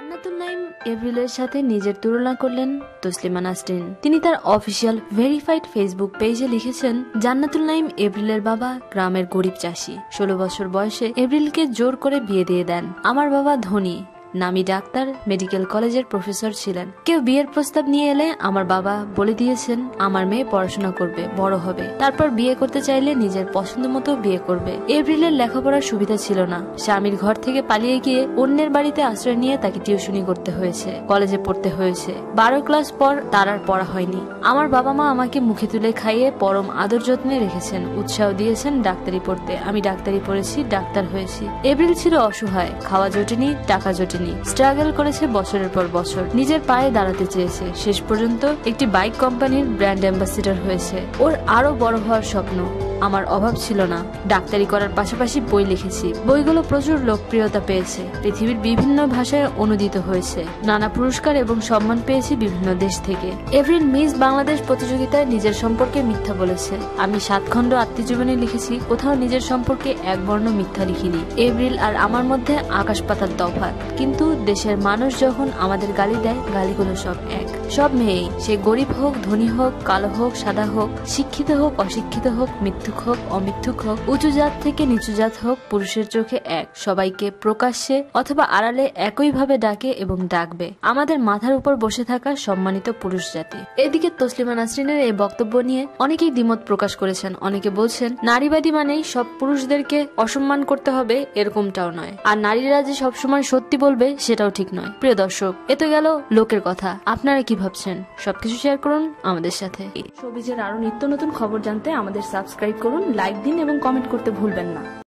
জান্নাতুল নাইম এপ্রিলের সাথে নিজের তুলনা করলেন তসলিমা নাসরিন। তিনি তার অফিসিয়াল ভেরিফাইড ফেসবুক পেজে লিখেছেন, জান্নাতুল নাইম এপ্রিলের বাবা গ্রামের গরিব চাষী। 16 বছর বয়সে এপ্রিলকে জোর করে বিয়ে দিয়ে দেন। আমার বাবা ধনী, নামি ডাক্তার, মেডিকেল কলেজের প্রফেসর ছিলেন। কেউ বিয়ের প্রস্তাব নিয়ে এলে আমার বাবা বলে দিয়েছেন আমার মেয়ে পড়াশোনা করবে, বড় হবে, তারপর বিয়ে করতে চাইলে নিজের পছন্দ মতো বিয়ে করবে। এপ্রিলের লেখাপড়ার সুবিধা ছিল না। স্বামীর ঘর থেকে পালিয়ে গিয়ে অন্যের বাড়িতে আশ্রয় নিয়ে তাকে টিউশনি করতে হয়েছে, কলেজে পড়তে হয়েছে। 12 ক্লাস পর তার আর পড়া হয়নি। আমার বাবা মা আমাকে মুখে তুলে খাইয়ে পরম আদর যত্নে রেখেছেন, উৎসাহ দিয়েছেন ডাক্তারি পড়তে। আমি ডাক্তারি পড়েছি, ডাক্তার হয়েছি। এপ্রিল ছিল অসহায়, খাওয়া জোটেনি, টাকা জোটেনি, স্ট্রাগল করেছে বছরের পর বছর, নিজের পায়ে দাঁড়াতে চেয়েছে। শেষ পর্যন্ত একটি বাইক কোম্পানির ব্র্যান্ড অ্যাম্বাসেডর হয়েছে। ওর আরো বড় হওয়ার স্বপ্ন। আমার অভাব ছিল না। ডাক্তারি করার পাশাপাশি বই লিখেছি। বইগুলো প্রচুর লোকপ্রিয়তা পেয়েছে, পৃথিবীর বিভিন্ন ভাষায় অনুদিত হয়েছে। নানা পুরস্কার এবং সম্মান পেয়েছি বিভিন্ন দেশ থেকে। এপ্রিল মিস বাংলাদেশ প্রতিযোগিতায় নিজের সম্পর্কে মিথ্যা বলেছে। আমি 7 খণ্ড আত্মজীবনী লিখেছি, কোথাও নিজের সম্পর্কে এক বর্ণ মিথ্যা লিখিনি। এপ্রিল আর আমার মধ্যে আকাশ পাতাল তফাৎ, কিন্তু দেশের মানুষ যখন আমাদের গালি দেয়, গালিগুলো সব এক। সব মেয়েই, সে গরিব হোক, ধনী হোক, কালো হোক, সাদা হোক, শিক্ষিত হোক, অশিক্ষিত হোক, মিথ্যুক হোক, অমিথ্যুক হোক, উঁচু জাত থেকে নিচু জাত হোক, পুরুষের চোখে এক। সবাইকে প্রকাশ্যে অথবা আড়ালে একইভাবে ডাকে এবং ডাকবে। আমাদের মাথার উপর বসে থাকা সম্মানিত পুরুষ জাতি। এদিকে তসলিমা নাসরিনের এই বক্তব্য নিয়ে অনেকেই দ্বিমত প্রকাশ করেছেন। অনেকে বলছেন নারীবাদী মানেই সব পুরুষদেরকে অসম্মান করতে হবে, এরকমটাও নয়। আর নারীরা যে সবসময় সত্যি বলবে সেটাও ঠিক নয়। প্রিয় দর্শক, এ তো গেল লোকের কথা। আপনারা কি ভাবছেন? সবকিছু শেয়ার করুন আমাদের সাথে। শোবিজের আরো নিত্য নতুন খবর জানতে আমাদের সাবস্ক্রাইব করুন, লাইক দিন এবং কমেন্ট করতে ভুলবেন না।